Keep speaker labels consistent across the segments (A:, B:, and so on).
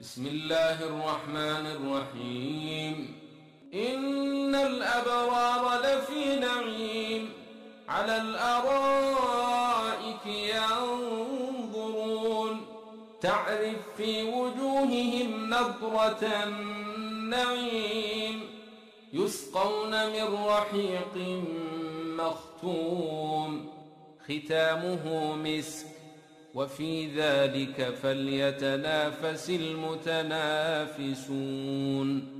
A: بسم الله الرحمن الرحيم. إن الأبرار لفي نعيم على الأرائك ينظرون تعرف في وجوههم نضرة النعيم يسقون من رحيق مختوم ختامه مسك وفي ذلك فليتنافس المتنافسون.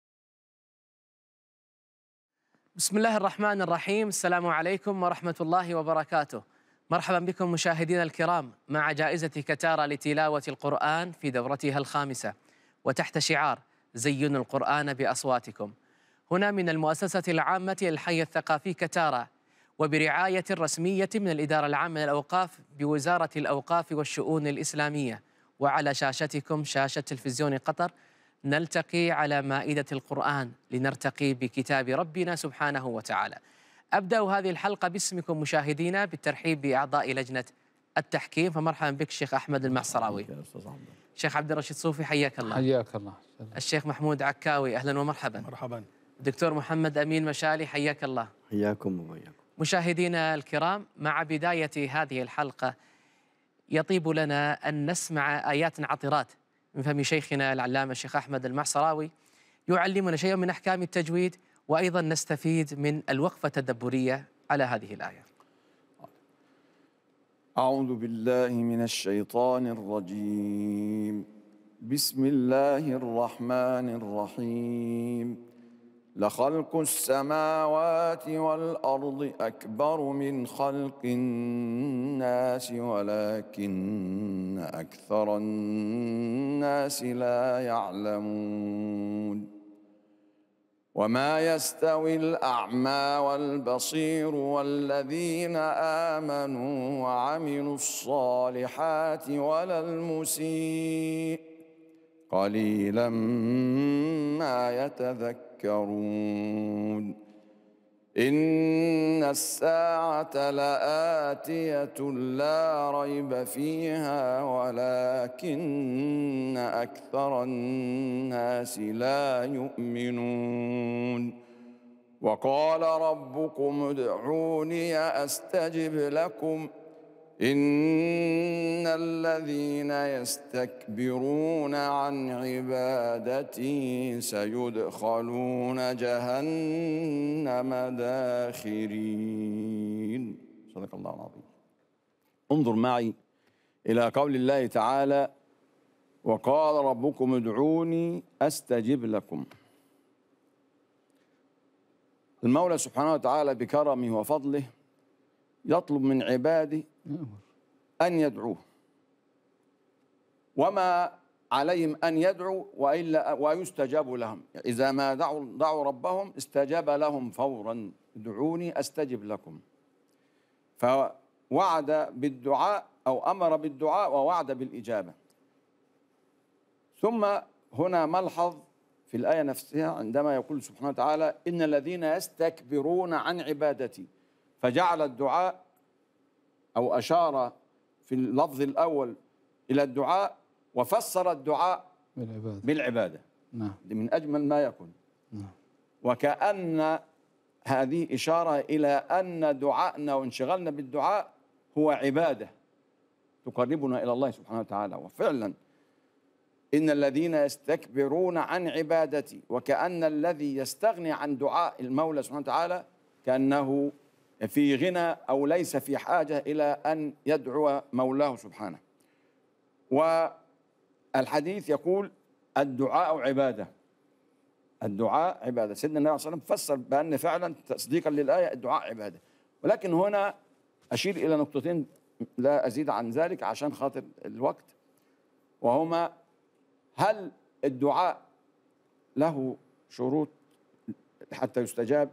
B: بسم الله الرحمن الرحيم. السلام عليكم ورحمة الله وبركاته. مرحبا بكم مشاهدينا الكرام مع جائزة كتارا لتلاوة القرآن في دورتها الخامسة، وتحت شعار زينوا القرآن بأصواتكم، هنا من المؤسسة العامة للحي الثقافي كتارا، وبرعاية رسمية من الإدارة العامة للأوقاف بوزارة الأوقاف والشؤون الإسلامية. وعلى شاشتكم شاشة تلفزيون قطر نلتقي على مائدة القرآن لنرتقي بكتاب ربنا سبحانه وتعالى. أبدأ هذه الحلقة باسمكم مشاهدينا بالترحيب بأعضاء لجنة التحكيم، فمرحبا بك الشيخ أحمد المعصراوي. شيخ عبد الرشيد صوفي حياك الله.
C: حياك الله.
B: الشيخ محمود عكاوي أهلا ومرحبا.
D: مرحبا.
B: دكتور محمد أمين مشالي حياك الله.
E: حياكم وبياكم.
B: مشاهدينا الكرام، مع بداية هذه الحلقة يطيب لنا أن نسمع آيات عطرات من فم شيخنا العلامة الشيخ أحمد المعصراوي يعلمنا شيئا من أحكام التجويد، وأيضا نستفيد من الوقفة التدبرية على هذه الآية.
E: أعوذ بالله من الشيطان الرجيم. بسم الله الرحمن الرحيم. لخلق السماوات والأرض أكبر من خلق الناس ولكن أكثر الناس لا يعلمون. وما يستوي الأعمى والبصير والذين آمنوا وعملوا الصالحات ولا المسيء قليلا ما يتذكرون. إن الساعة لآتية لا ريب فيها ولكن أكثر الناس لا يؤمنون. وقال ربكم ادعوني أستجب لكم إن الذين يستكبرون عن عبادتي سيدخلون جهنم داخرين. صدق الله العظيم. انظر معي إلى قول الله تعالى: وقال ربكم ادعوني أستجب لكم. المولى سبحانه وتعالى بكرمه وفضله يطلب من عباده أن يدعوه، وما عليهم أن يدعوا وإلا ويستجاب لهم. إذا ما دعوا ربهم استجاب لهم فورا. ادعوني أستجب لكم. فوعد بالدعاء أو أمر بالدعاء ووعد بالإجابة. ثم هنا ملحظ في الآية نفسها عندما يقول سبحانه وتعالى: إن الذين يستكبرون عن عبادتي، فجعل الدعاء أو أشار في اللفظ الأول إلى الدعاء وفسر الدعاء بالعبادة.
C: نعم.
E: من أجمل ما يكون.
C: نعم.
E: وكأن هذه إشارة إلى أن دعاءنا وانشغالنا بالدعاء هو عبادة تقربنا إلى الله سبحانه وتعالى. وفعلا إن الذين يستكبرون عن عبادتي، وكأن الذي يستغني عن دعاء المولى سبحانه وتعالى كأنه في غنى أو ليس في حاجة إلى أن يدعو مولاه سبحانه. والحديث يقول الدعاء عبادة. الدعاء عبادة. سيدنا النبي صلى الله عليه وسلم فسر بأن فعلا تصديقا للآية الدعاء عبادة. ولكن هنا أشير إلى نقطتين لا أزيد عن ذلك عشان خاطر الوقت، وهما: هل الدعاء له شروط حتى يستجاب؟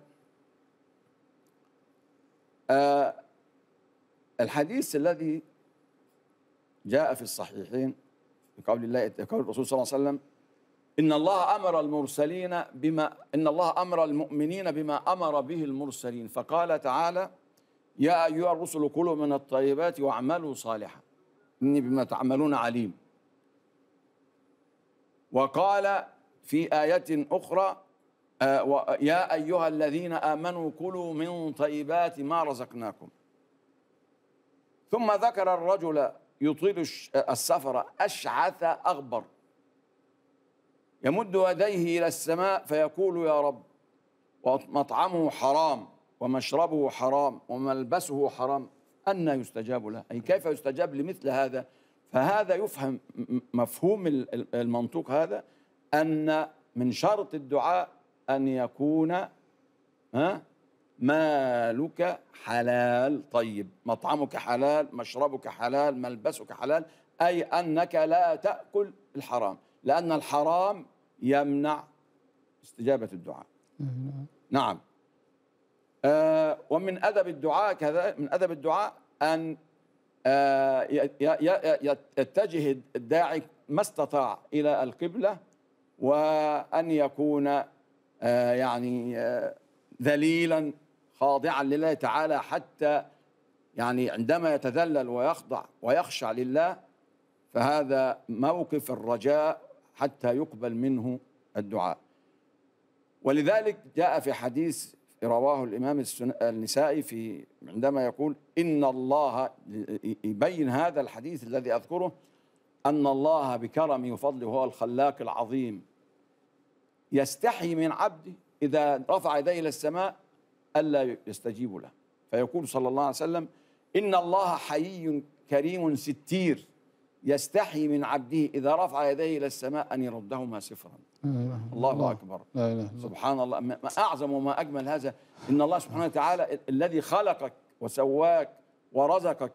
E: الحديث الذي جاء في الصحيحين بقول الرسول صلى الله عليه وسلم: إن الله أمر المؤمنين بما أمر به المرسلين، فقال تعالى: يا أيها الرسل كلوا من الطيبات واعملوا صالحا إني بما تعملون عليم. وقال في آية أخرى يا أيها الذين آمنوا كلوا من طيبات ما رزقناكم. ثم ذكر الرجل يطيل السفر أشعث أغبر يمد يديه إلى السماء فيقول يا رب ومطعمه حرام ومشربه حرام وملبسه حرام أن يستجاب له، أي كيف يستجاب لمثل هذا؟ فهذا يفهم مفهوم المنطوق هذا أن من شرط الدعاء أن يكون مالك حلال طيب، مطعمك حلال، مشربك حلال، ملبسك حلال، أي أنك لا تأكل الحرام، لأن الحرام يمنع استجابة الدعاء. نعم. ومن أدب الدعاء كذا، من أدب الدعاء أن يتجه الداعي ما استطاع إلى القبلة، وأن يكون يعني ذليلا خاضعا لله تعالى، حتى يعني عندما يتذلل ويخضع ويخشع لله فهذا موقف الرجاء حتى يقبل منه الدعاء. ولذلك جاء في حديث رواه الإمام النسائي في عندما يقول إن الله، يبين هذا الحديث الذي أذكره أن الله بكرمه وفضله هو الخلاق العظيم يستحي من عبده إذا رفع يديه إلى السماء ألا يستجيب له، فيقول صلى الله عليه وسلم إن الله حيي كريم ستير يستحي من عبده إذا رفع يديه إلى السماء أن يردهما صفرا. الله أكبر.
C: لا إله إلا
E: سبحان الله، ما أعظم وما أجمل هذا. إن الله سبحانه وتعالى الذي خلقك وسواك ورزقك،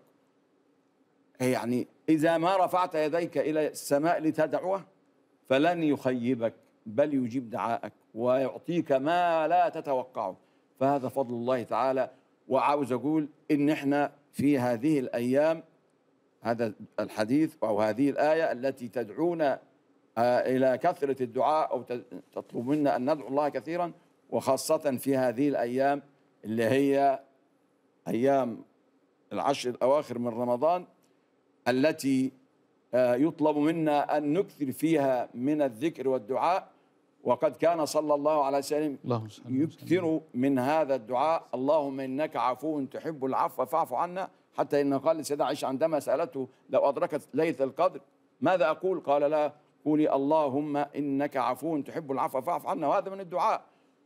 E: يعني إذا ما رفعت يديك إلى السماء لتدعوه فلن يخيبك بل يجيب دعائك ويعطيك ما لا تتوقعه، فهذا فضل الله تعالى. وعاوز أقول إن إحنا في هذه الأيام هذا الحديث أو هذه الآية التي تدعونا إلى كثرة الدعاء أو تطلب منا أن ندعو الله كثيرا، وخاصة في هذه الأيام اللي هي أيام العشر الأواخر من رمضان التي يطلب منا أن نكثر فيها من الذكر والدعاء. وقد كان صلى الله عليه وسلم يكثر من هذا الدعاء اللهم إنك عفو تحب العفو فاعف عنا، حتى إنه قال لسيدنا عائشة عندما سألته لو أدركت ليلة القدر ماذا أقول؟ قال لا، قولي اللهم إنك عفو تحب العفو فاعف عنا. وهذا من الدعاء.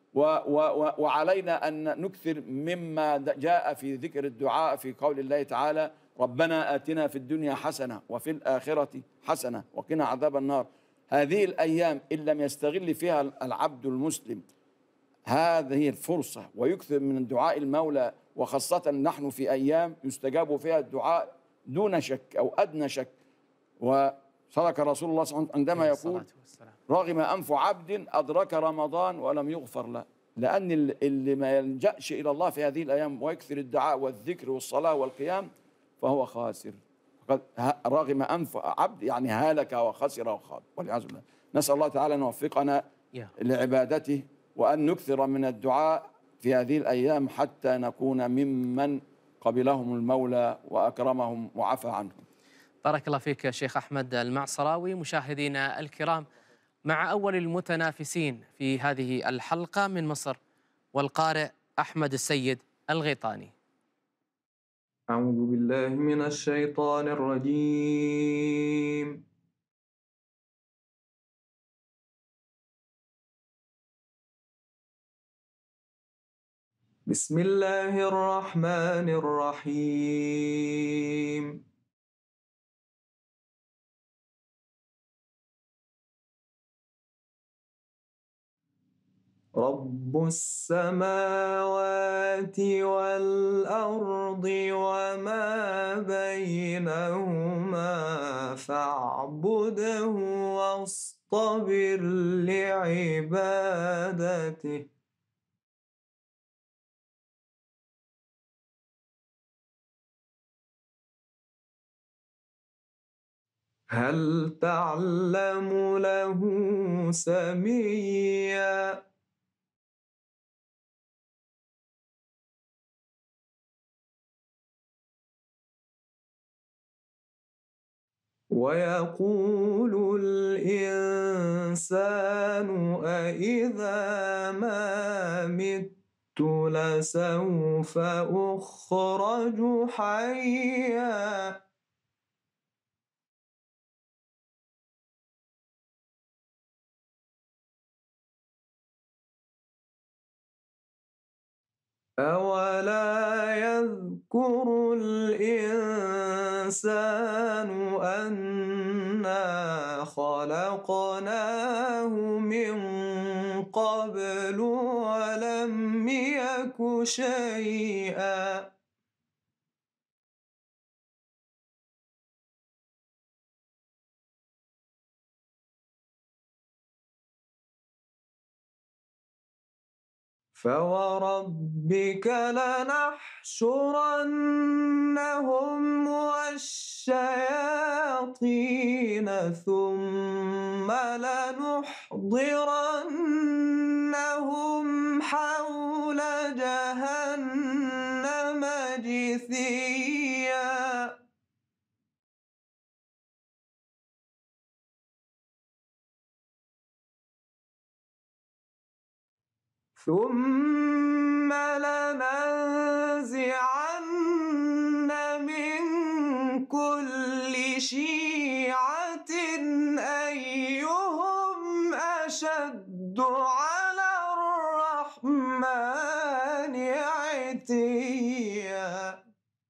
E: وعلينا أن نكثر مما جاء في ذكر الدعاء في قول الله تعالى ربنا آتنا في الدنيا حسنة وفي الآخرة حسنة وقنا عذاب النار. هذه الأيام إن لم يستغل فيها العبد المسلم هذه الفرصة ويكثر من دعاء المولى، وخاصة نحن في أيام يستجاب فيها الدعاء دون شك أو أدنى شك. وصدق رسول الله صلى الله عليه وسلم عندما يقول رغم أنف عبد أدرك رمضان ولم يغفر له، لأن اللي ما يلجأش إلى الله في هذه الأيام ويكثر الدعاء والذكر والصلاة والقيام فهو خاسر. رغم أنف عبد يعني هالك وخسر وخاب والعياذ بالله. نسأل الله تعالى أن يوفقنا لعبادته وأن نكثر من الدعاء في هذه الأيام حتى نكون ممن قبلهم المولى وأكرمهم وعفى عنهم.
B: بارك الله فيك يا شيخ أحمد المعصراوي. مشاهدينا الكرام، مع أول المتنافسين في هذه الحلقة من مصر والقارئ أحمد السيد الغيطاني.
D: أعوذ بالله من الشيطان الرجيم. بسم الله الرحمن الرحيم. رب السماوات والأرض وما بينهما فاعبده واصطبر لعبادته. هل تعلم له سميا؟ ويقول الإنسان الإنسان أإذا ما مت لسوف أخرج حيا. أولا يذكر الإنسان أنا خلقناه من قبل ولم يك شيئا. فوربك لنحشرنهم والشياطين ثم لنحضرنهم حول جهنم جثيا. ثم لننزعن من كل شيعة أيهم أشد على الرحمن عتيا.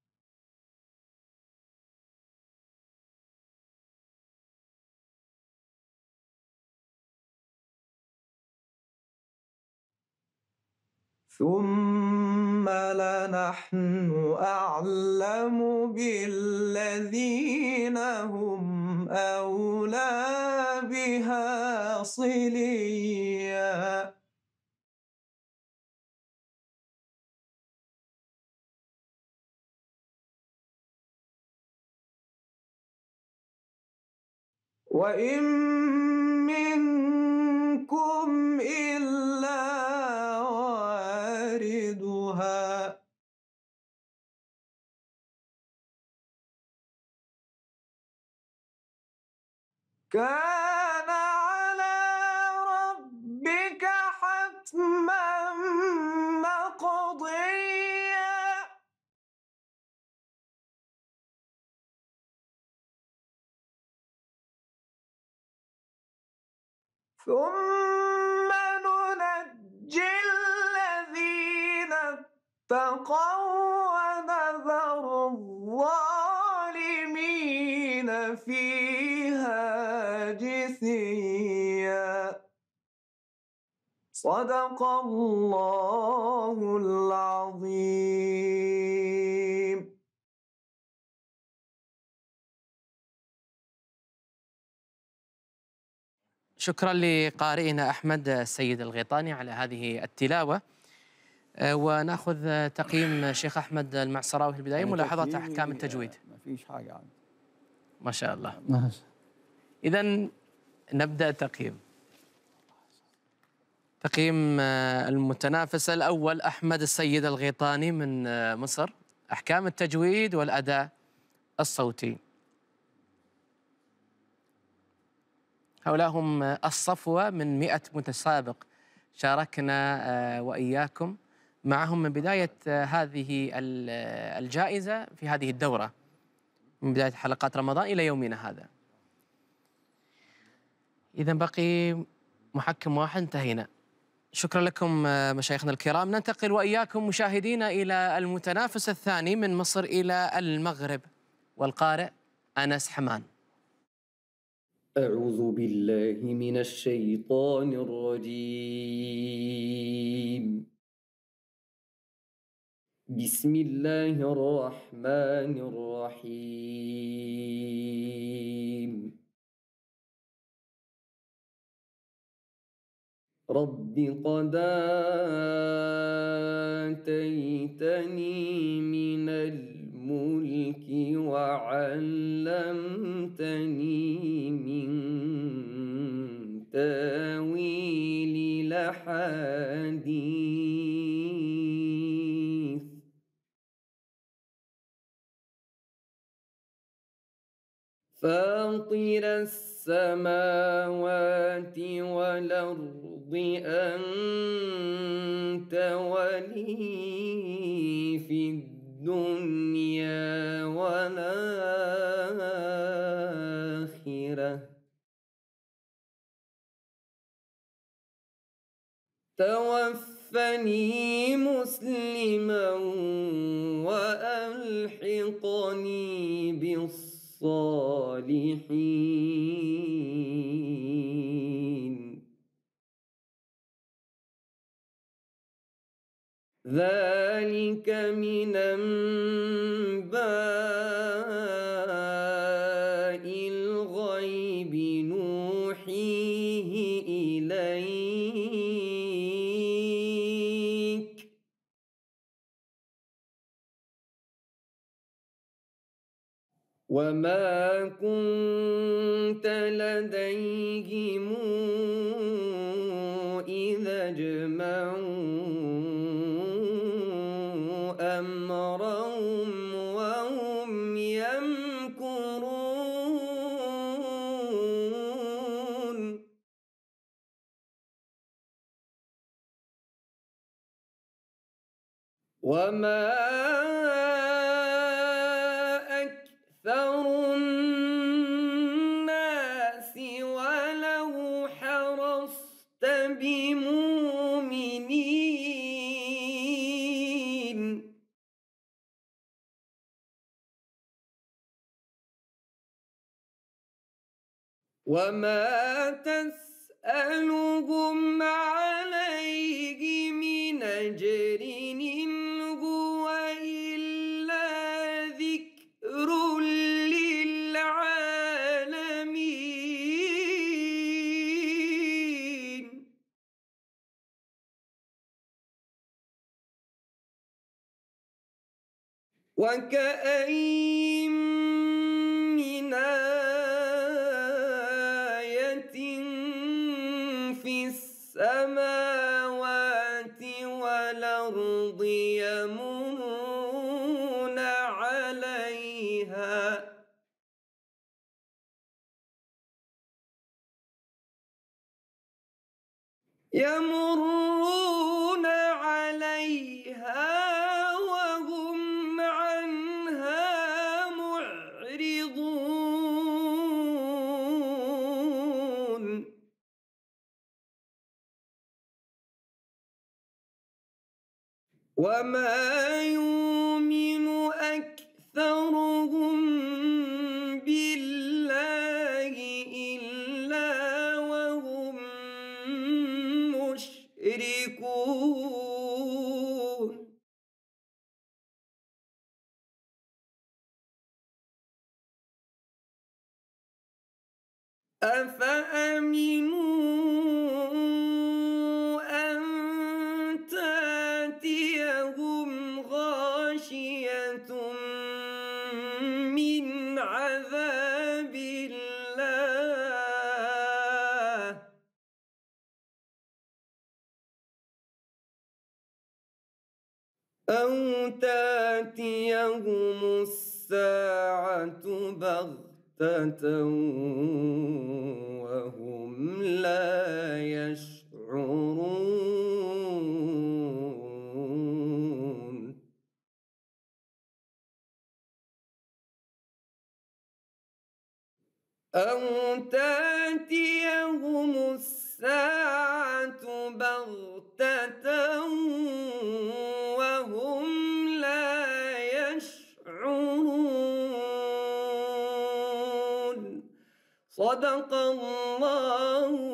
D: ثم لنحن أعلم بالذين هم أولى بها صليا. وإن منكم إلا واردها كان على ربك حتما مقضيا. ثم ننجي الذين اتقوا ونذر الظالمين فيها جثيا. صدق الله العظيم.
B: شكرا لقارئنا أحمد السيد الغيطاني على هذه التلاوة. ونأخذ تقييم شيخ أحمد المعصراوي في البداية، ملاحظات أحكام التجويد.
E: ما فيش حاجة عنه.
B: ما شاء الله.
E: ماشي.
B: إذن نبدأ تقييم المتنافس الأول أحمد السيد الغيطاني من مصر، أحكام التجويد والأداء الصوتي. هؤلاء هم الصفوة من 100 متسابق شاركنا وإياكم معهم من بداية هذه الجائزة في هذه الدورة، من بداية حلقات رمضان إلى يومنا هذا. إذا بقي محكم واحد، انتهينا. شكرا لكم مشايخنا الكرام. ننتقل وإياكم مشاهدينا إلى المتنافس الثاني من مصر إلى المغرب، والقارئ أنس حمان.
C: أعوذ بالله من الشيطان الرجيم. بسم الله الرحمن الرحيم. رب قد آتيتني من الملك وعلمتني من تاويل الأحاديث فاطر السماوات والأرض أنت ولي في الدنيا والآخرة توفني مسلما وألحقني بالصالحين ذلك من أنباء الغيب نوحيه إليك وما كنت لديهم إذا اجمعوا أمرهم وهم يمكرون وما أكثر الناس ولو حرصت بمؤمنين وما تسألهم عليه من أجر إن هو إلا ذكر للعالمين وكأين من آية في السماوات والأرض يمرون عليها وهم عنها معرضون وما يؤمن أكثرهم بالله إلا وهم مشركون أفأمنوا أن تأتيهم غاشية من عذاب الله أو تأتيهم الساعة بغتة وهم لا يشعرون أو تأتيهم الساعة بغتة وهم لا يشعرون صدق الله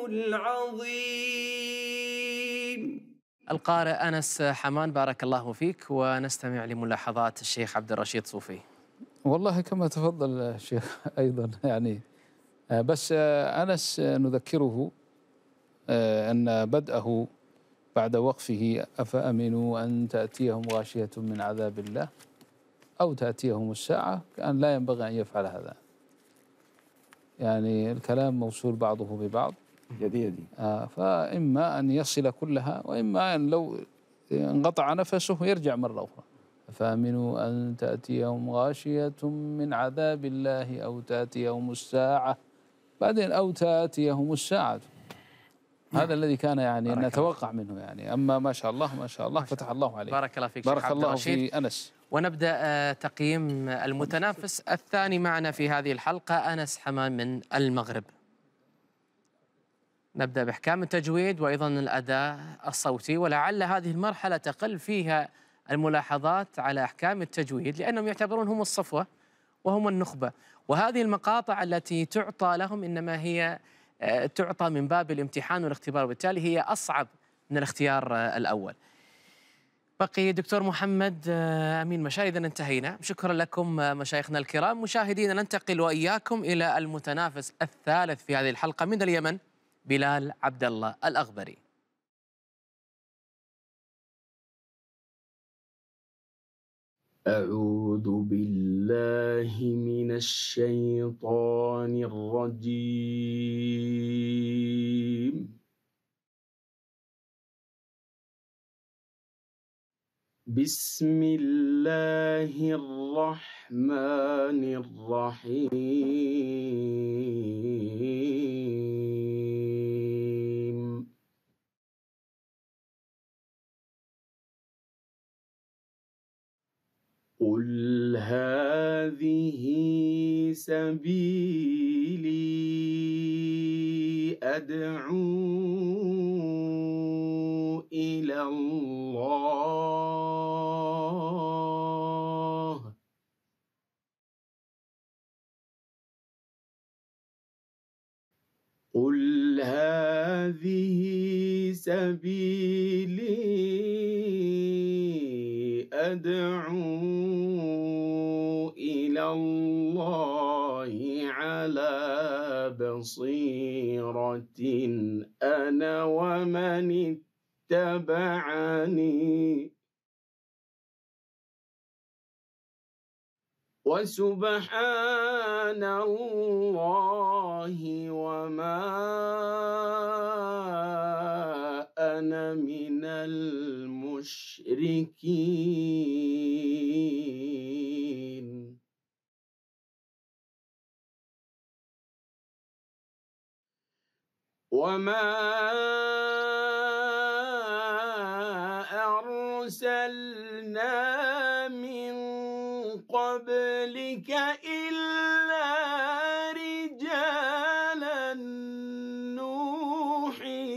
C: العظيم.
B: القارئ أنس حمان، بارك الله فيك، ونستمع لملاحظات الشيخ عبد الرشيد صوفي.
F: والله كما تفضل الشيخ أيضا يعني بس أنس نذكره أن بدءه بعد وقفه أفأمنوا أن تأتيهم غاشية من عذاب الله أو تأتيهم الساعة كأن لا ينبغي أن يفعل هذا، يعني الكلام موصول بعضه ببعض
E: يدي
F: فإما أن يصل كلها وإما أن لو انقطع نفسه يرجع مرة أخرى. فآمنوا أن تأتيهم غاشية من عذاب الله أو تأتيهم الساعة، بعدين أو تأتيهم الساعة. هذا الذي كان يعني
B: بارك
F: نتوقع منه يعني. أما ما شاء الله ما شاء الله فتح الله عليه.
B: بارك الله فيك
F: بارك
B: شيخ عبد
F: الله
B: الرشيد.
F: في أنس.
B: ونبدأ تقييم المتنافس الثاني معنا في هذه الحلقة أنس حمام من المغرب. نبدأ بإحكام التجويد وأيضا الأداء الصوتي، ولعل هذه المرحلة تقل فيها الملاحظات على أحكام التجويد لأنهم يعتبرون هم الصفوة وهم النخبة، وهذه المقاطع التي تعطى لهم إنما هي تعطى من باب الامتحان والاختبار، وبالتالي هي أصعب من الاختيار الأول. بقي دكتور محمد أمين مشاهد، إذا انتهينا. شكرا لكم مشايخنا الكرام. مشاهدينا ننتقل وإياكم إلى المتنافس الثالث في هذه الحلقة من اليمن، بلال عبد الله الأغبري.
A: أعوذ بالله من الشيطان الرجيم. بسم الله الرحمن الرحيم. قل هذه سبيلي أدعو إلى الله قل هذه سبيلي أدعو إلى الله على بصيرة أنا ومن اتبعني وسبحان الله وما أنا من المشركين. وما أرسلنا من قبلك إلا رجالا نوحي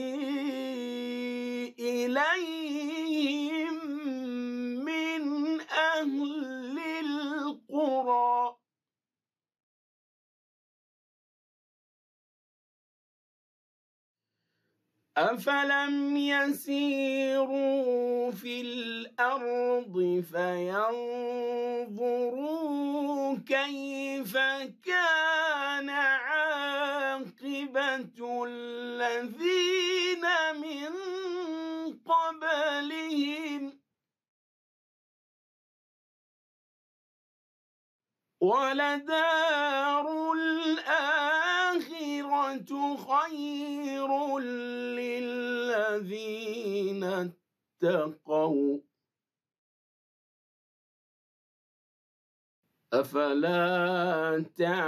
A: إليهم من أهل القرى أفلم يسيروا في الأرض فينظروا كيف كان عاقبة الذين من قبلهم ولدار الآخرة خير للذين اتقوا أفلا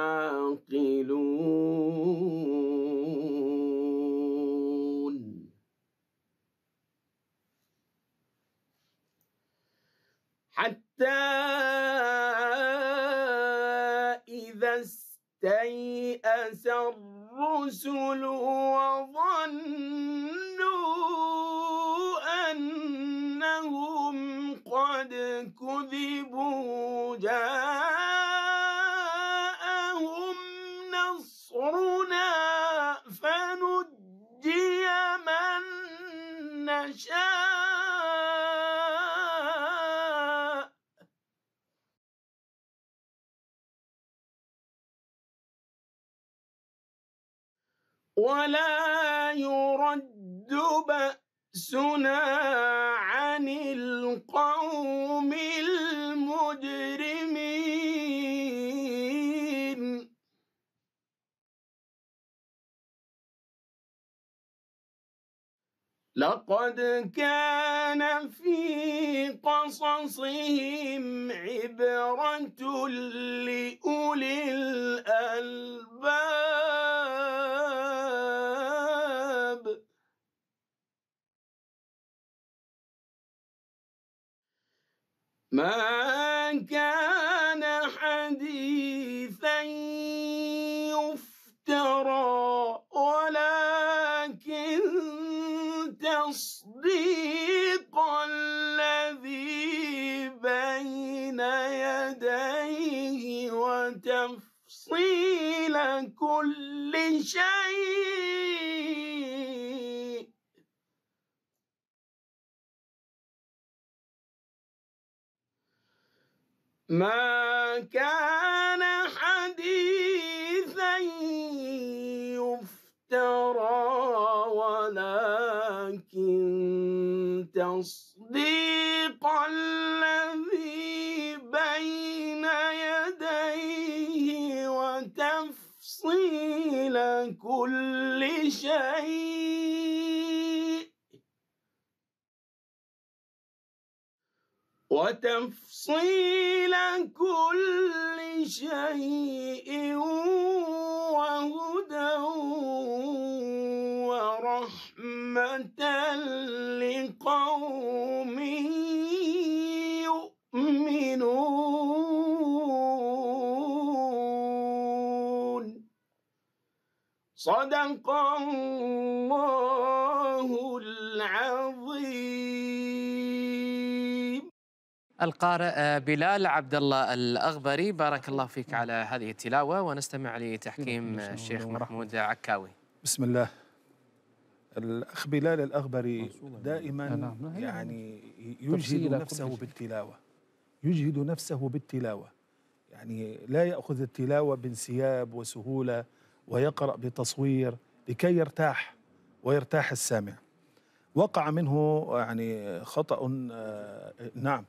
A: تعقلون. حتى إذا استيأس الرسل وظنوا أنهم قد كذبوا جاءهم نصرنا فنجي من نشاء ولا يرد بأسنا عن القوم المجرمين. لقد كان في قصصهم عبرة لأولي الألباب ما كان حديثا يفترى ولكن تصديق الذي بين يديه وتفصيل كل شيء ما كان حديثا يفترى ولكن تصديق الذي بين يديه وتفصيل كل شيء وهدى ورحمة لقوم يؤمنون. صدق الله العظيم.
B: القارئ بلال عبد الله الأغبري، بارك الله فيك على هذه التلاوة، ونستمع لتحكيم الشيخ محمود عكاوي.
G: بسم الله. الأخ بلال الأغبري دائما يعني يجهد نفسه بالتلاوة، يجهد نفسه بالتلاوة، يعني لا يأخذ التلاوة بانسياب وسهولة ويقرأ بتصوير لكي يرتاح ويرتاح السامع. وقع منه يعني خطأ. نعم.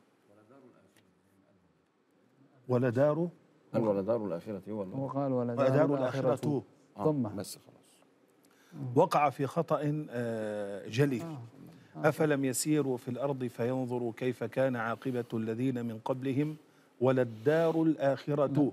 G: ولدار
E: الآخرة
F: هو قال
G: ولدار الآخرة
E: بس خلاص.
G: وقع في خطأ جلي. أفلم يسيروا في الأرض فينظروا كيف كان عاقبة الذين من قبلهم وللدار الآخرة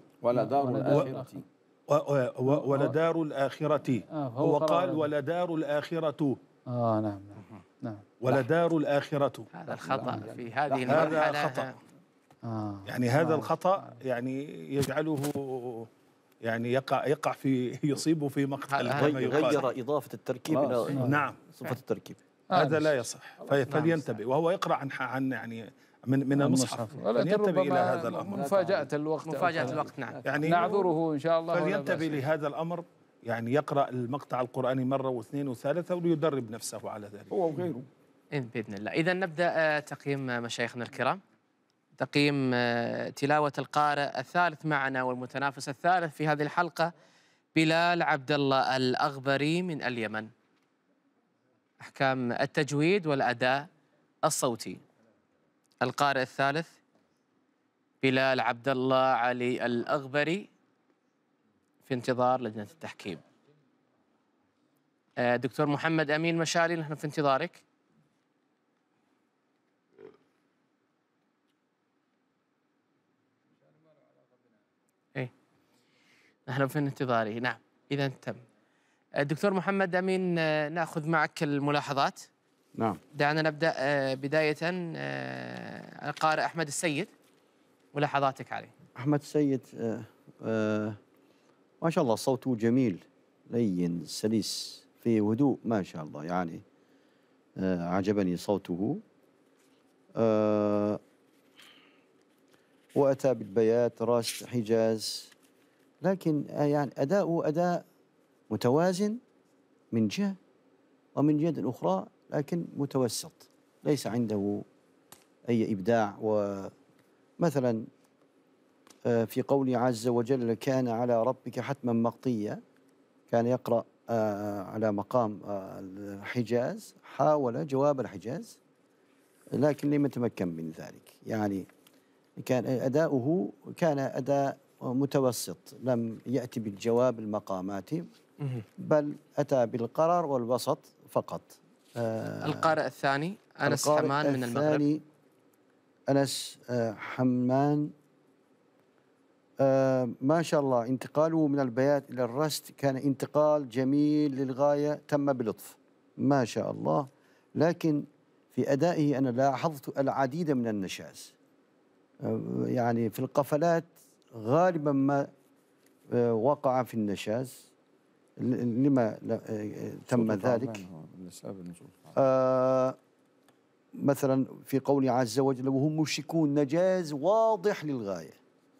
G: ولدار الآخرة. هو قال ولدار الآخرة.
F: نعم.
G: ولدار الآخرة.
B: هذا الخطأ في هذه
G: هذا
B: المرحلة
G: خطأ. يعني هذا الخطأ يعني يجعله يعني يقع في يصيب في مقتل كما يقال.
H: غير إضافة التركيب إلى
G: نعم
H: صفة التركيب.
G: هذا لا يصح. فلينتبه وهو يقرأ عن يعني من المصحف، فلينتبه إلى هذا الأمر.
F: مفاجأة الوقت
B: نعم.
G: يعني
F: نعذره إن شاء الله.
G: فلينتبه لهذا الأمر، يعني يقرأ المقطع القرآني مرة واثنين وثالثة وليدرب نفسه على ذلك
E: هو وغيره
B: بإذن الله. إذا نبدأ تقييم مشايخنا الكرام، تقييم تلاوة القارئ الثالث معنا والمتنافس الثالث في هذه الحلقة بلال عبد الله الأغبري من اليمن. أحكام التجويد والأداء الصوتي. القارئ الثالث بلال عبد الله علي الأغبري في انتظار لجنة التحكيم. دكتور محمد أمين مشالي، نحن في انتظارك. نحن في انتظاره. نعم، إذا تم. الدكتور محمد أمين، نأخذ معك الملاحظات.
E: نعم.
B: دعنا نبدأ بداية القارئ أحمد السيد، ملاحظاتك عليه.
H: أحمد السيد ما شاء الله صوته جميل لين سلس في هدوء ما شاء الله، يعني عجبني صوته. وأتى بالبيات راس حجاز، لكن يعني أداؤه أداء متوازن من جهة، ومن جهة أخرى لكن متوسط، ليس عنده أي إبداع. ومثلا في قوله عز وجل كان على ربك حتما مقضيا، كان يقرأ على مقام الحجاز، حاول جواب الحجاز لكن لم يتمكن من ذلك. يعني كان أداؤه كان أداء متوسط، لم يأتي بالجواب المقاماتي بل أتى بالقرار والوسط فقط.
B: القارئ الثاني أنس حمان من المغرب.
H: الثاني أنس حمان، ما شاء الله انتقاله من البيات إلى الرست كان انتقال جميل للغاية، تم بلطف ما شاء الله. لكن في أدائه أنا لاحظت العديد من النشاز، يعني في القفلات غالبا ما وقع في النشاز. لما تم
E: صوت
H: ذلك؟
E: تعبان هو لسبب النزول.
H: مثلا في قوله عز وجل: وهم مشركون، نجاز واضح للغاية.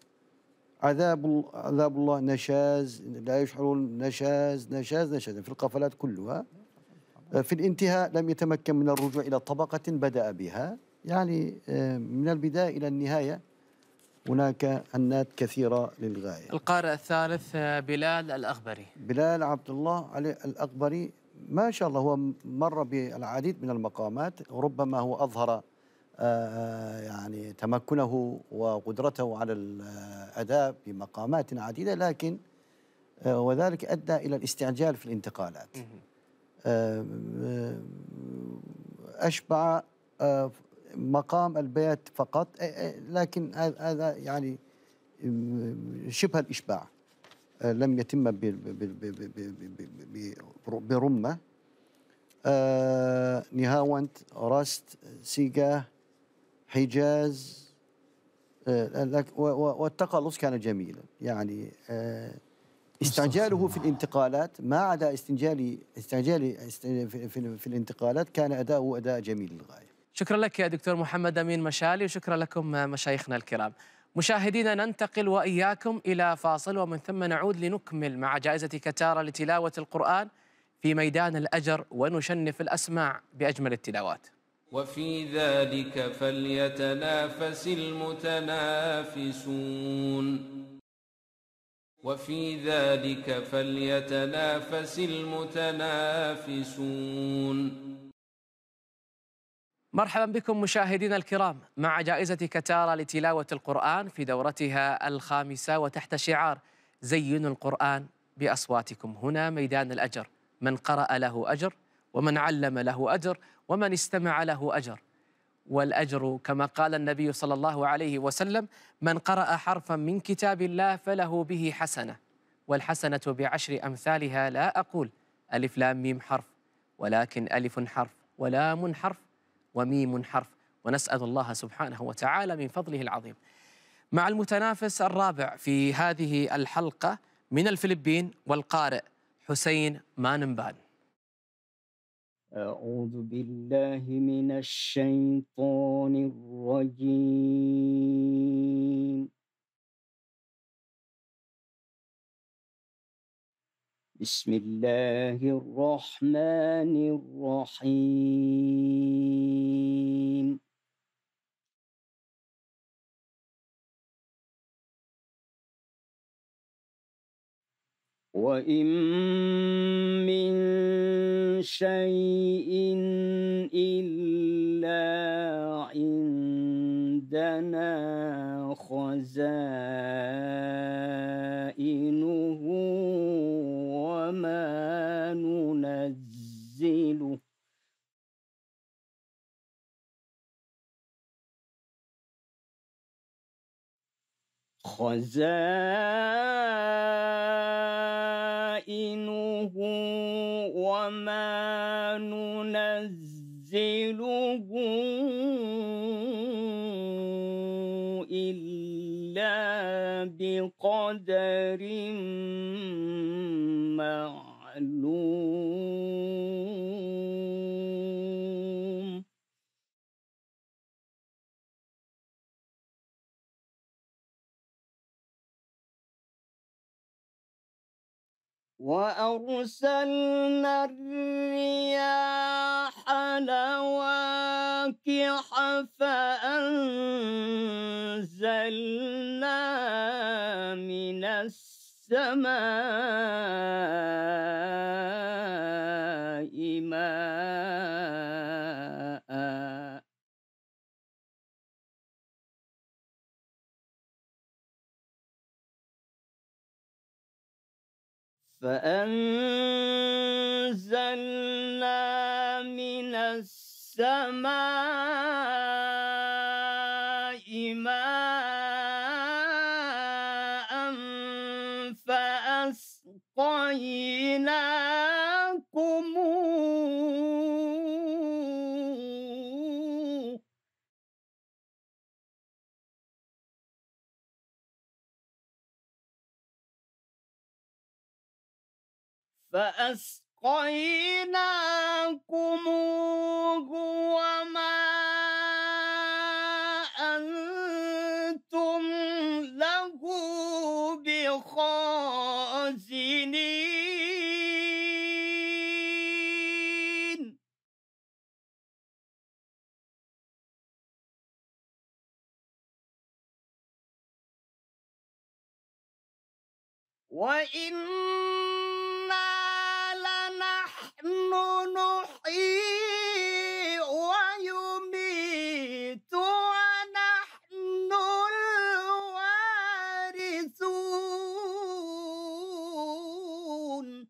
H: عذاب الله نشاز، لا يشعرون، نشاز نشاز نشاز في القفلات كلها. في الانتهاء لم يتمكن من الرجوع إلى طبقة بدأ بها، يعني من البداية إلى النهاية هناك أنات كثيرة للغاية.
B: القارئ الثالث بلال الأغبري.
H: بلال عبد الله علي الأغبري ما شاء الله هو مر بالعديد من المقامات، وربما هو أظهر يعني تمكنه وقدرته على الأداء بمقامات عديدة، لكن وذلك أدى إلى الاستعجال في الانتقالات. أشبع مقام البيت فقط، لكن هذا يعني شبه الإشباع، لم يتم برمة. نهاوند، رست، سيجاه، حجاز، والتقلص كان جميلا. يعني استعجاله في الانتقالات، ما عدا استعجالي في الانتقالات، كان أداؤه أداء جميل للغاية.
B: شكرا لك يا دكتور محمد أمين مشالي، وشكرا لكم مشايخنا الكرام. مشاهدينا، ننتقل وإياكم إلى فاصل، ومن ثم نعود لنكمل مع جائزة كتارة لتلاوة القرآن في ميدان الأجر، ونشنف الأسماع بأجمل التلاوات.
I: وفي ذلك فليتنافس المتنافسون وفي ذلك فليتنافس المتنافسون.
B: مرحبا بكم مشاهدينا الكرام مع جائزة كتارة لتلاوة القرآن في دورتها الخامسة، وتحت شعار زينوا القرآن بأصواتكم. هنا ميدان الأجر، من قرأ له أجر، ومن علم له أجر، ومن استمع له أجر. والأجر كما قال النبي صلى الله عليه وسلم: من قرأ حرفا من كتاب الله فله به حسنة، والحسنة بعشر أمثالها. لا أقول ألف لام ميم حرف، ولكن ألف حرف، ولام حرف، وميم حرف. ونسأل الله سبحانه وتعالى من فضله العظيم. مع المتنافس الرابع في هذه الحلقة من الفلبين، والقارئ حسين مانمبان.
J: أعوذ بالله من الشيطان الرجيم. بسم الله الرحمن الرحيم. وإن من شيء إلا عندنا خزائنه وما ننزله وما ننزله إلا بقدر معلوم. وأرسلنا الرياح لواقح فأنزلنا من السماء ماء فأنزلنا من السماء ماء فأسقيناكموه فأسقيناكموه وما أنتم له بخازنين وإنا لنحن نحيي ويميت ونحن الوارثون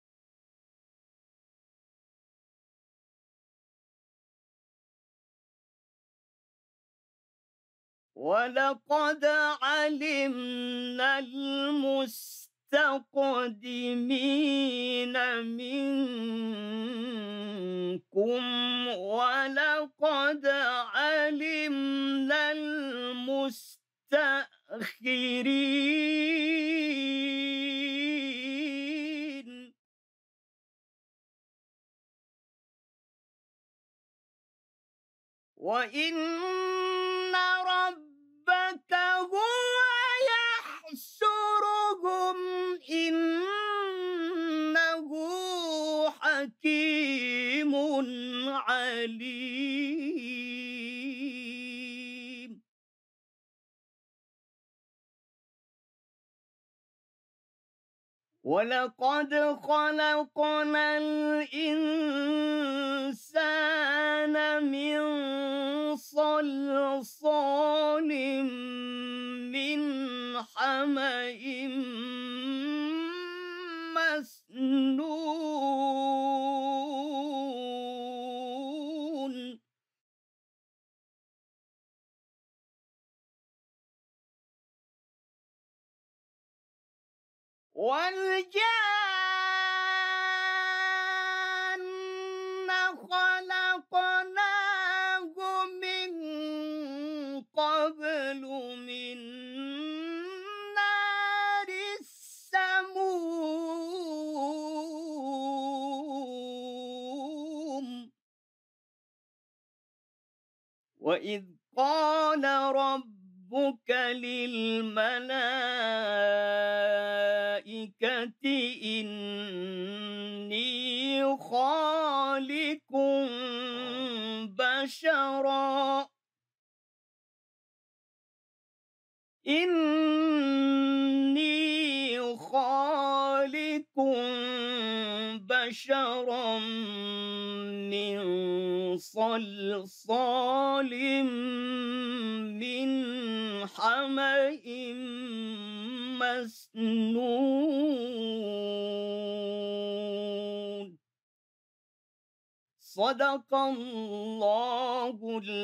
J: ولقد علمنا المستقدمين منكم ولقد علمنا المستأخرين وإن ربك هو يحشرهم إنه حكيم عليم ولقد خلقنا الإنسان من صلصال من حمأ مسنون والجان خلقناه من قبل من نار السموم وإذ قال ربك للملائكة إني خالق بشرا من صلصال من حمأ مسنون صدق الله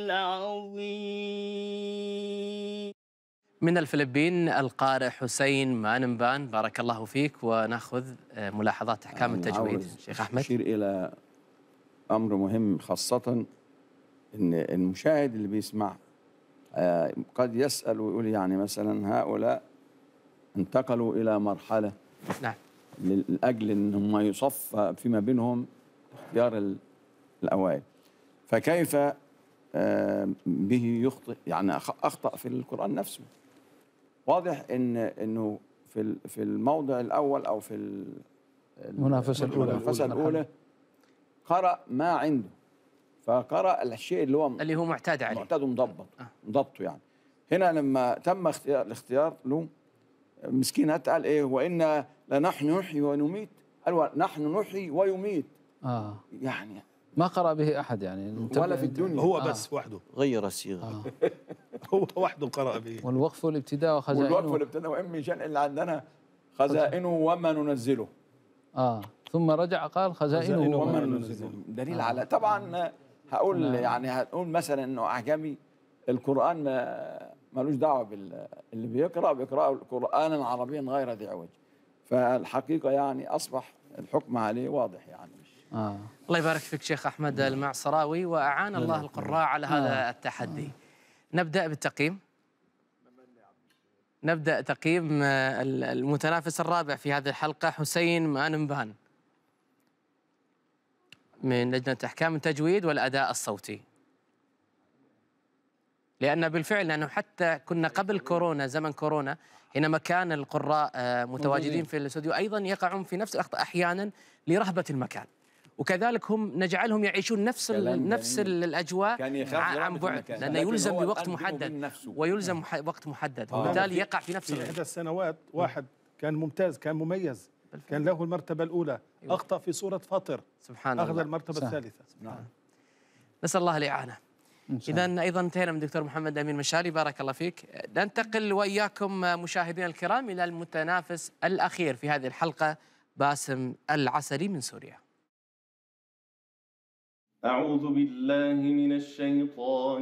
J: العظيم.
B: من الفلبين القارئ حسين مانمبان، بارك الله فيك، وناخذ ملاحظات احكام التجويد. شيخ احمد،
E: أشير الى امر مهم، خاصه ان المشاهد اللي بيسمع قد يسال ويقول يعني مثلا هؤلاء انتقلوا الى مرحله
B: نعم
E: لاجل ان هم يصف فيما بينهم اختيار الاوائل، فكيف به يخطئ؟ يعني اخطا في القران نفسه. واضح انه في الموضع الاول او في
F: المنافسه
E: الاولى قرأ ما عنده، فقرأ الشيء اللي هو
B: معتاد عليه،
E: معتاد ومضبطه يعني. هنا لما تم الاختيار له، مسكين قال ايه؟ وإنا لنحن نحيي ونميت، قال نحن نحيي ويميت. يعني
F: ما قرأ به أحد يعني
E: ولا في الدنيا،
G: هو بس وحده
H: غير الصيغة.
G: هو وحده قرأ به.
F: والوقف والابتداء وخزائنه،
E: والوقف والابتداء وإن من شيء إلا عندنا خزائنه وما ننزله.
F: ثم رجع قال خزائنه
E: وما ننزله. دليل على طبعا هقول يعني هنقول مثلا انه اعجمي القرآن ملوش دعوه باللي بيقرأ قرآنا عربيا غير ذي عوج، فالحقيقه يعني اصبح الحكم عليه واضح يعني.
B: الله يبارك فيك شيخ أحمد المعصراوي، وأعان الله القراء على هذا التحدي. نبدأ بالتقييم. نبدأ تقييم المتنافس الرابع في هذه الحلقة، حسين مانمبان. من لجنة أحكام التجويد والأداء الصوتي. لأن بالفعل لأنه حتى كنا قبل كورونا، زمن كورونا، حينما كان القراء متواجدين في الاستوديو أيضا يقعون في نفس الأخطاء أحيانا لرهبة المكان، وكذلك هم نجعلهم يعيشون نفس الأجواء عن بعد، لأنه يلزم بوقت محدد ويلزم وقت محدد، وبالتالي يقع في نفس
G: في إحدى السنوات واحد كان ممتاز، كان مميز، كان له المرتبة الأولى، أخطأ في سورة فاطر،
B: سبحان
G: أخذ
B: الله،
G: المرتبة الثالثة.
B: نسأل الله الإعانة. إذا أيضا انتهينا من دكتور محمد أمين مشاري، بارك الله فيك. ننتقل وإياكم مشاهدينا الكرام إلى المتنافس الأخير في هذه الحلقة، باسم العسلي من سوريا.
K: أعوذ بالله من الشيطان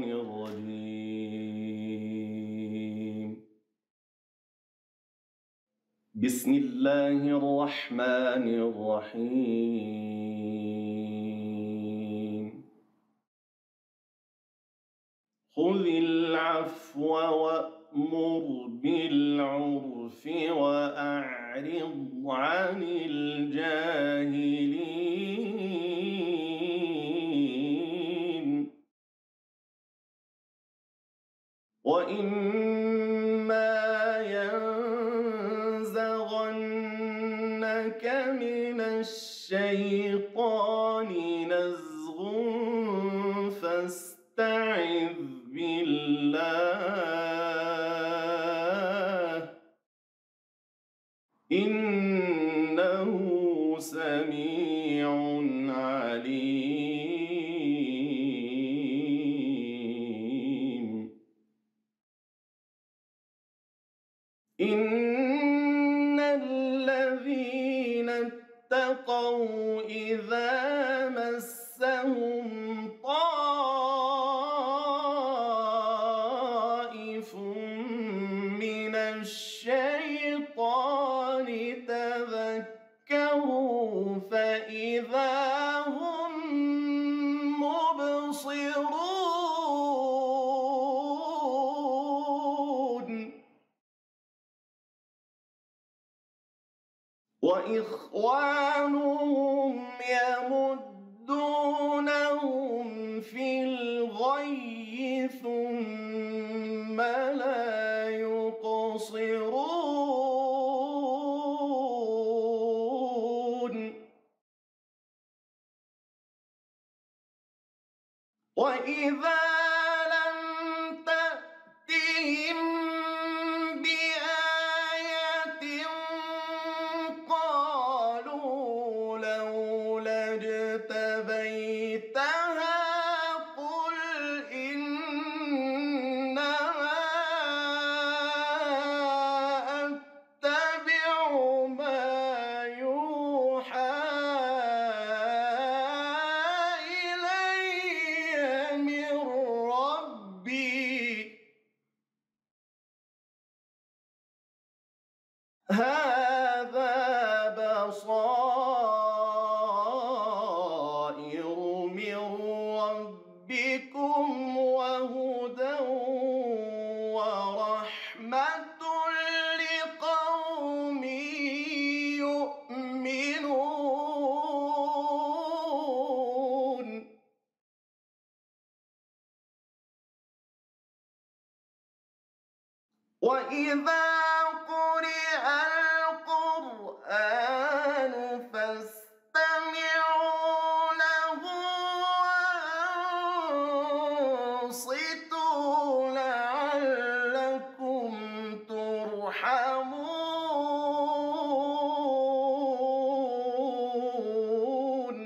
K: الرجيم. بسم الله الرحمن الرحيم. خذ العفو وأمر بالعرف وأعرض عن الجاهلين. وإما ينزغنك من الشيطان نزغ فاستعذ بالله إنه سميع عليم. إن الذين اتقوا إذا مسهم طائف من الشيطان تذكروا فإذا هم مبصرون. وإخوانهم يمدونهم في الغي ثم لا يقصرون. وإذا لم تأتهم بآية قالوا لولا اجتبيتها قل إنما أتبع ما يوحى إلي من ربي هذا بصائر من ربكم وهدى ورحمة لقوم يؤمنون. وإذا قرئ القرآن فاستمعوا له وأنصتوا لعلكم ترحمون.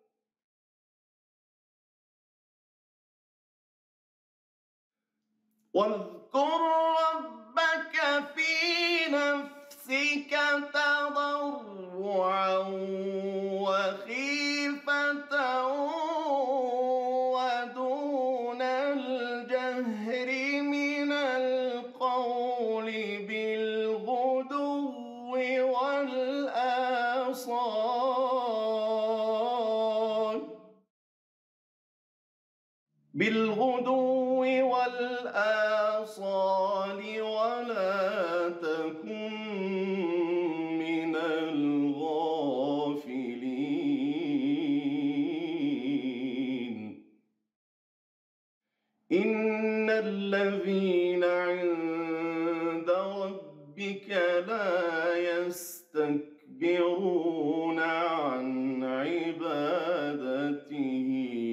K: واذكر ربك في نفسك تضرعا وخيفة ودون الجهر من القول بالغدو والآصال ولا تكن من الغافلين. إن الذين عند ربك لا يستكبرون عن عبادته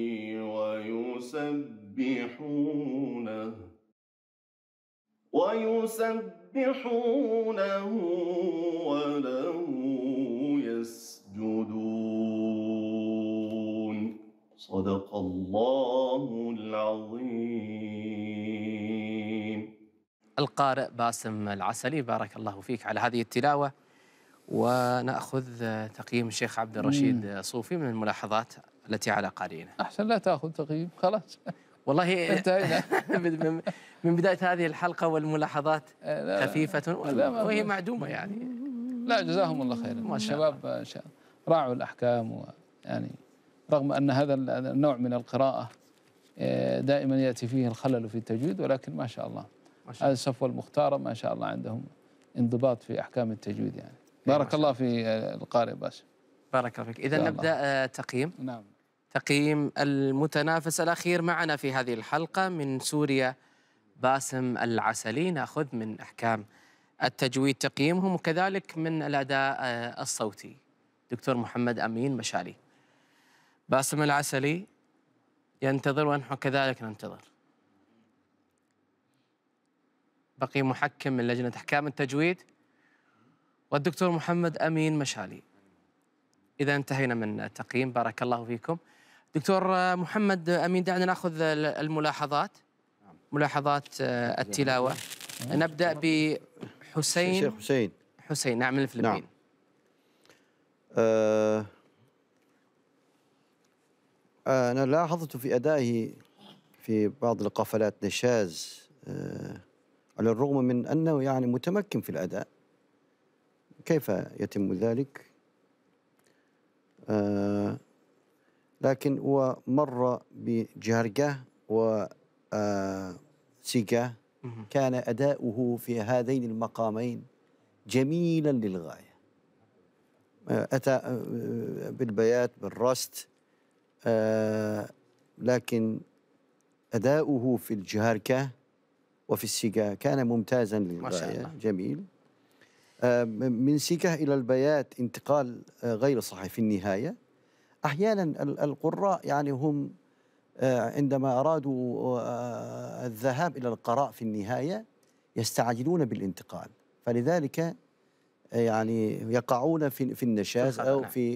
K: ويسبحونه وله يسجدون. صدق الله العظيم.
B: القارئ باسم العسلي، بارك الله فيك على هذه التلاوة. ونأخذ تقييم الشيخ عبد الرشيد صوفي من الملاحظات التي على قارئنا.
F: أحسن لا تأخذ تقييم، خلاص
B: والله
F: انتهينا.
B: من بداية هذه الحلقة والملاحظات خفيفة وهي معدومة يعني.
F: لا جزاهم الله خيرا، الشباب راعوا الأحكام، ويعني رغم أن هذا النوع من القراءة دائما يأتي فيه الخلل في التجويد، ولكن ما شاء الله هذه الصفوة المختارة ما شاء الله عندهم انضباط في أحكام التجويد يعني. بارك الله في القارئ باسم.
B: بارك الله فيك. إذا نبدأ تقييم.
F: نعم.
B: تقييم المتنافس الأخير معنا في هذه الحلقة من سوريا باسم العسلي. نأخذ من أحكام التجويد تقييمهم، وكذلك من الأداء الصوتي دكتور محمد أمين مشالي. باسم العسلي ينتظر ونحن كذلك ننتظر. بقي محكم من لجنة أحكام التجويد والدكتور محمد أمين مشالي. إذا انتهينا من التقييم بارك الله فيكم. دكتور محمد أمين، دعنا نأخذ الملاحظات، ملاحظات التلاوة. نبدأ بحسين.
H: الشيخ
B: حسين نعم، من الفلبين.
H: نعم. أنا لاحظت في أدائه في بعض القفلات نشاز، على الرغم من أنه يعني متمكن في الأداء. كيف يتم ذلك؟ لكن هو مر بجهرجة وسيجة، كان أداؤه في هذين المقامين جميلا للغاية. أتى بالبيات بالرست، لكن أداؤه في الجهركة وفي السيجة كان ممتازا للغاية، جميل. من سيجة إلى البيات انتقال غير صحيح في النهاية. أحيانا القراء يعني هم عندما أرادوا الذهاب إلى القراء في النهاية يستعجلون بالانتقال، فلذلك يعني يقعون في النشاز أو في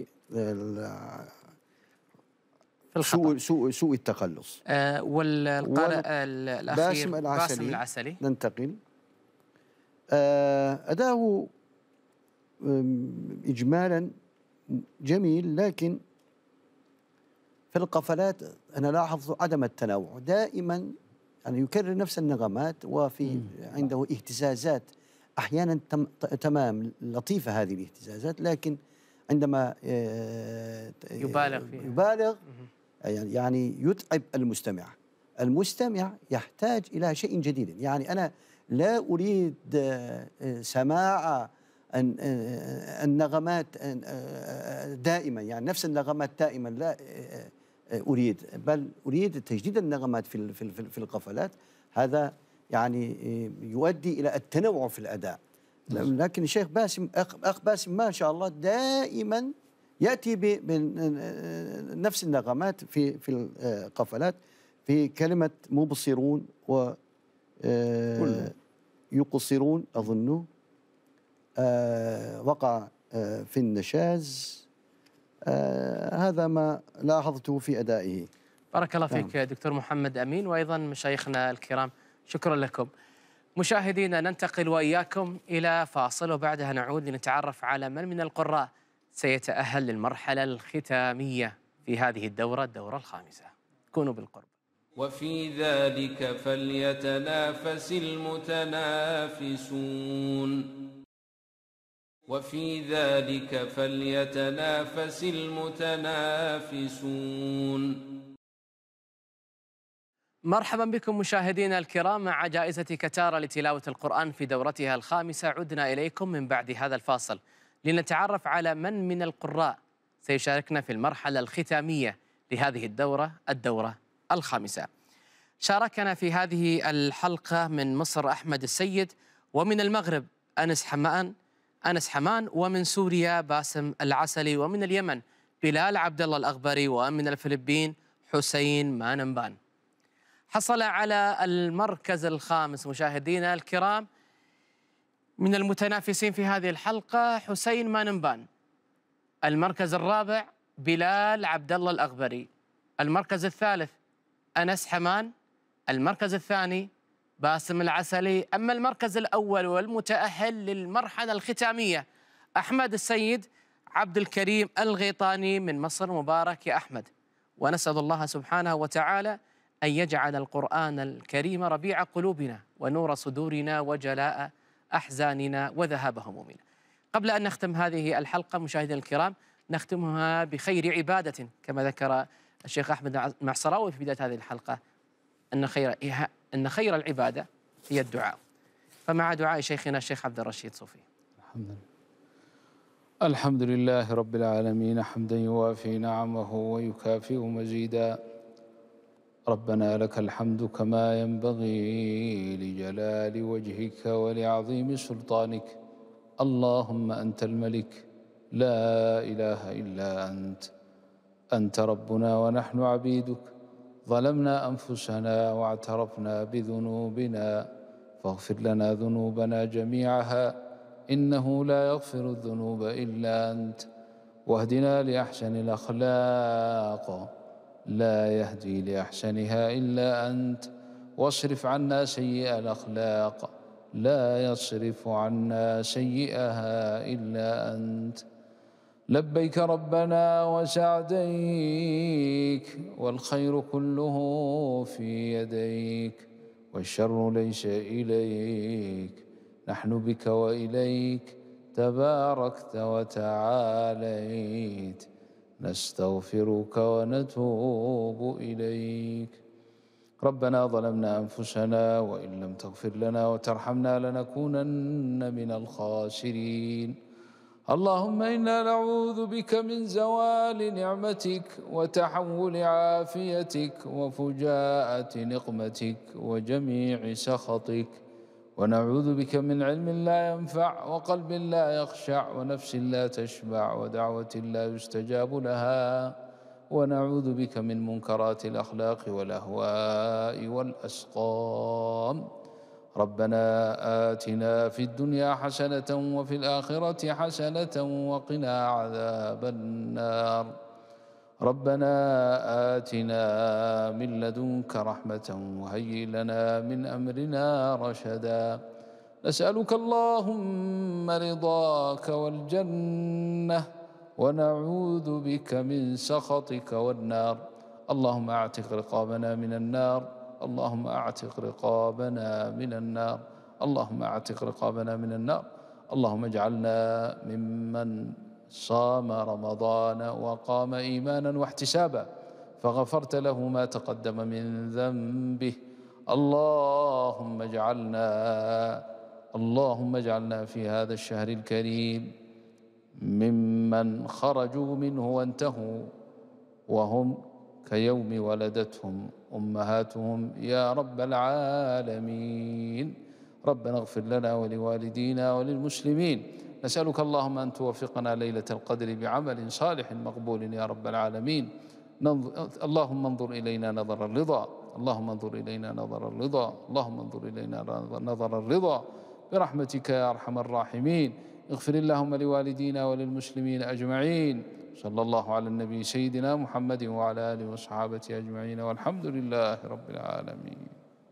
H: سوء التخلص.
B: والقارئ الأخير باسم العسلي
H: ننتقل. أداؤه إجمالا جميل، لكن في القفلات أنا لاحظت عدم التنوع، دائما يعني يكرر نفس النغمات، وفي عنده اهتزازات أحيانا تمام لطيفة هذه الاهتزازات، لكن عندما يبالغ يعني يتعب المستمع يحتاج إلى شيء جديد. يعني أنا لا أريد سماع النغمات دائما، يعني نفس النغمات دائما لا أريد، بل أريد تجديد النغمات في القفلات. هذا يعني يؤدي إلى التنوع في الأداء. لكن الشيخ باسم أخ باسم ما شاء الله دائما يأتي بنفس النغمات في القفلات، في كلمة مبصرون يقصرون أظنه، وقع في النشاز. هذا ما لاحظته في أدائه.
B: بارك الله فيك دكتور محمد أمين، وأيضا مشايخنا الكرام شكرا لكم. مشاهدينا ننتقل وإياكم إلى فاصل، وبعدها نعود لنتعرف على من القراء سيتأهل للمرحلة الختامية في هذه الدورة الخامسة. كونوا بالقرب.
I: وفي ذلك فليتنافس المتنافسون.
B: مرحبا بكم مشاهدينا الكرام مع جائزة كتارة لتلاوة القرآن في دورتها الخامسة. عدنا إليكم من بعد هذا الفاصل لنتعرف على من القراء سيشاركنا في المرحلة الختامية لهذه الدورة الخامسة. شاركنا في هذه الحلقة من مصر أحمد السيد، ومن المغرب أنس حمان، ومن سوريا باسم العسلي، ومن اليمن بلال عبد الله الأغبري، ومن الفلبين حسين مانمبان. حصل على المركز الخامس مشاهدينا الكرام من المتنافسين في هذه الحلقة حسين مانمبان، المركز الرابع بلال عبد الله الأغبري، المركز الثالث أنس حمان، المركز الثاني باسم العسلي. أما المركز الأول والمتأهل للمرحلة الختامية أحمد السيد عبد الكريم الغيطاني من مصر. مبارك يا أحمد، ونسأل الله سبحانه وتعالى أن يجعل القرآن الكريم ربيع قلوبنا ونور صدورنا وجلاء أحزاننا وذهاب همومنا. قبل أن نختم هذه الحلقة مشاهدينا الكرام، نختمها بخير عبادة كما ذكر الشيخ أحمد المعصراوي في بداية هذه الحلقة أن خير العبادة هي الدعاء. فمع دعاء شيخنا الشيخ عبد الرشيد صوفي.
F: الحمد لله رب العالمين حمدا يوافي نعمه ويكافئ مزيدا. ربنا لك الحمد كما ينبغي لجلال وجهك ولعظيم سلطانك. اللهم أنت الملك لا إله إلا أنت ربنا ونحن عبيدك، ظلمنا أنفسنا واعترفنا بذنوبنا، فاغفر لنا ذنوبنا جميعها إنه لا يغفر الذنوب إلا أنت، واهدنا لأحسن الأخلاق لا يهدي لأحسنها إلا أنت، واصرف عنا سيئ الأخلاق لا يصرف عنا سيئها إلا أنت. لبيك ربنا وسعديك، والخير كله في يديك، والشر ليس إليك، نحن بك وإليك تباركت وتعاليت، نستغفرك ونتوب إليك. ربنا ظلمنا أنفسنا وإن لم تغفر لنا وترحمنا لنكونن من الخاسرين. اللهم إنا نعوذ بك من زوال نعمتك وتحول عافيتك وفجاءة نقمتك وجميع سخطك، ونعوذ بك من علم لا ينفع وقلب لا يخشع ونفس لا تشبع ودعوة لا يستجاب لها، ونعوذ بك من منكرات الأخلاق والأهواء والأسقام. ربنا آتنا في الدنيا حسنة وفي الآخرة حسنة وقنا عذاب النار. ربنا آتنا من لدنك رحمة وهيئ لنا من أمرنا رشدا. نسألك اللهم رضاك والجنة، ونعوذ بك من سخطك والنار. اللهم أعتق رقابنا من النار، اللهم أعتق رقابنا من النار، اللهم أعتق رقابنا من النار. اللهم اجعلنا ممن صام رمضان وقام إيمانا واحتسابا فغفرت له ما تقدم من ذنبه. اللهم اجعلنا في هذا الشهر الكريم ممن خرجوا منه وانتهوا وهم كيوم ولدتهم أمهاتهم يا رب العالمين. ربنا اغفر لنا ولوالدينا وللمسلمين. نسألك اللهم أن توفقنا ليلة القدر بعمل صالح مقبول يا رب العالمين. اللهم انظر إلينا نظر الرضا، اللهم انظر إلينا نظر الرضا، اللهم انظر إلينا نظر الرضا برحمتك يا أرحم الراحمين. اغفر اللهم لوالدينا وللمسلمين أجمعين. صلى الله على النبي سيدنا محمد وعلى آله وصحابته أجمعين، والحمد لله رب العالمين.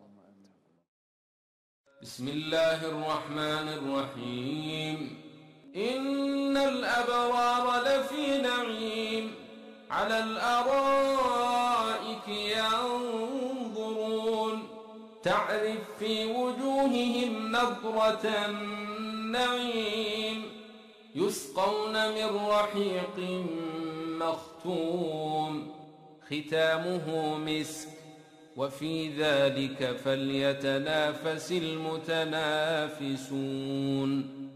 I: بسم الله الرحمن الرحيم. إن الأبرار لفي نعيم على الأرائك ينظرون، تعرف في وجوههم نضرة النعيم، يسقون من رحيق مختوم ختامه مسك، وفي ذلك فليتنافس المتنافسون.